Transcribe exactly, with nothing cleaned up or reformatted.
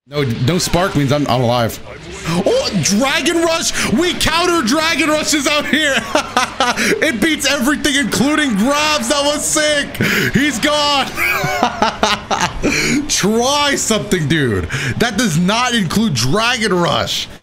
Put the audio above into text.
No, no spark means I'm, I'm alive. Oh, Dragon Rush! We counter Dragon Rushes out here! It beats everything, including grabs. That was sick! He's gone! Try something, dude. That does not include Dragon Rush.